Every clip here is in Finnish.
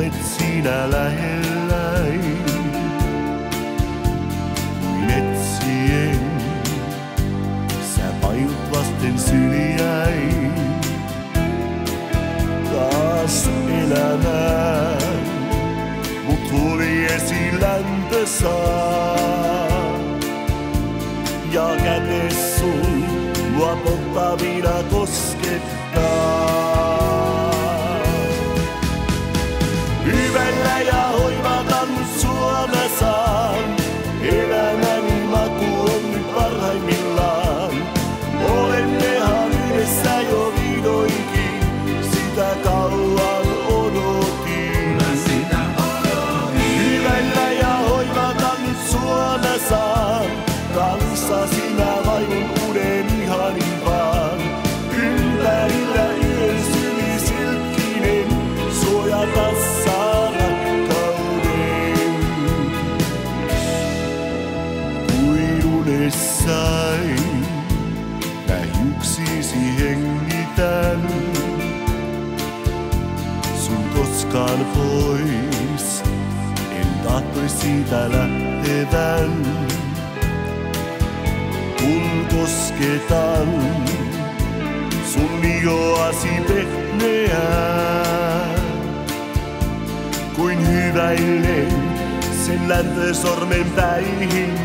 olet sinä lähelläin, kuin etsien sä painut vasten syliäin. Taas elämään mut huljesi lämpö saa, ja kätes sun mua polttavina koskettaa. Hyvällä ja hoivatan sua mä saan, elämäni maku on nyt parhaimmillaan. Olemmehan yhdessä jo vihdoinkin, sitä kauan odotin. Hyvällä ja hoivatan sua mä saan, kanssasi mä vaivun uuden ihanimpaan. Ympärillä yön sylisilkkinen, suojata saa rakkauden. Kuin unessain mä hiuksisi hengitän, sun koskaan pois en tahtois siitä lähtevän. Kun kosketan sun mioasi pehmeää, kuin hyväillen sen lämpö sormen päihin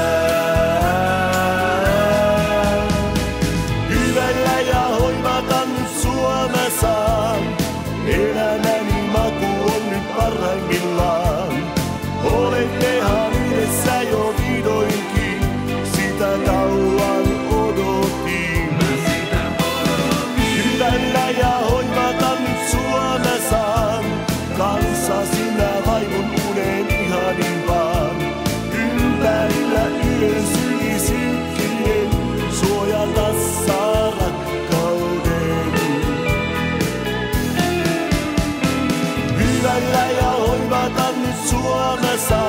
jää. Hyvällä ja hoivatan sua mä saan, elämäni maku on nyt parhaimmillaan. Olemmehan yhdessä jo vihdoinkin, sitä kauan odotin. Hyvällä ja hoivatan sua mä saan, kanssasi mä vaivun uuden ihanimpaan. Ympärillä yön sylisilkkinen, suojata saa rakkauden. Hyvällä ja hoivatan sua mä saan.